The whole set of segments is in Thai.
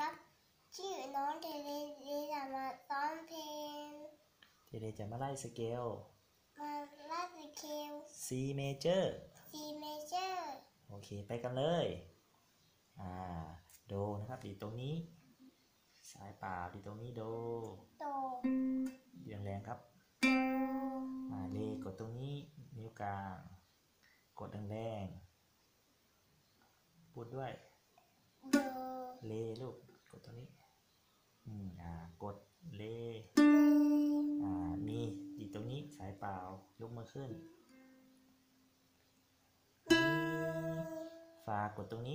ครับชื่อน้องเทเลจะมาซ้อมเพลงเทเลจะมาไล่สเกลมาลาดสเกล C major C major โอเคไปกันเลยโดนะครับดีตรงนี้สายเปล่าดีตรงนี้โดโตแรงๆครับเลกดตรงนี้นิ้วกลางกดแรงๆพูดด้วยโดเลลูกกดตรงนี้กดเลมีดีตรงนี้สายเปล่ายกมือขึ้นฟากดตรงนี้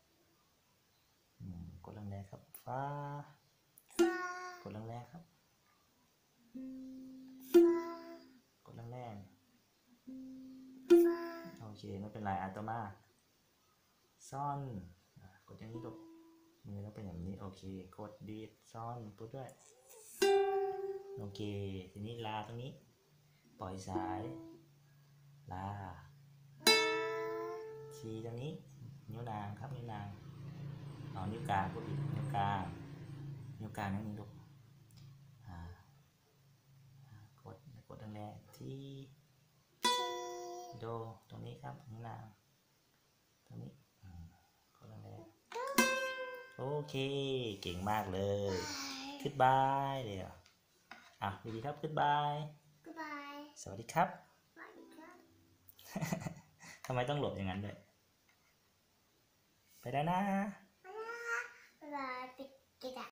กดแรงๆครับฟากดแรงๆครับกดแรงๆโอเคไม่เป็นไรต่อมาซ่อนกดอย่างนี้ลูกมือต้องเป็นอย่างนี้โอเคกดดีดซ่อนพูดด้วยโอเคทีนี้ลาตรงนี้ปล่อยสายลาชีตรงนี้นิ้วนางครับนิ้วนางนิ้วกลางก็อีกนิ้วกลางนั่นนี่ลูกกดแรงๆที่โดตรงนี้ครับนิ้วนางตรงนี้กดแรงๆโอเคเก่งมากเลยขึ้นบายเดี๋ยวดีๆครับขึ้นบายสวัสดีครับทำไมต้องหลบอย่างนั้นด้วยไปแล้วนะบ๊ายบายปิดกิจ